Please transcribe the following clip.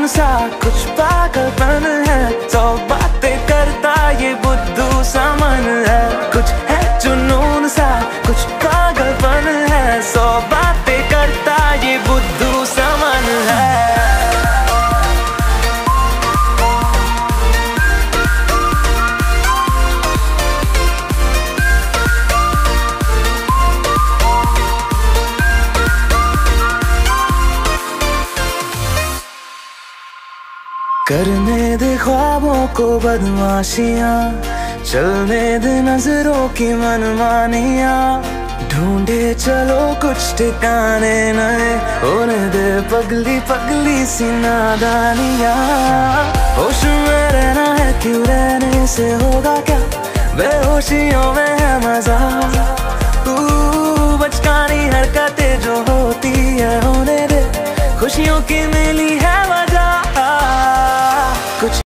जुनून सा कुछ पागलपन है, 100 बातें करता ये बुद्धू सा मन है। कुछ है जुनून सा कुछ पागलपन है, 100 बातें करता ये बुद्धू सा मन है। करने दे ख्वाबों को बदमाशियां, चलने दे नजरों की मनमानियां, ढूंढे चलो कुछ ठिकाने नए, होने दे पगली पगली सी नादानियां। होश में रहना है क्यों, रहने से होगा क्या, बेहोशियों में है मजा। बचकानी हरकतें जो होती है होने दे, खुशियों की मिली है वजह।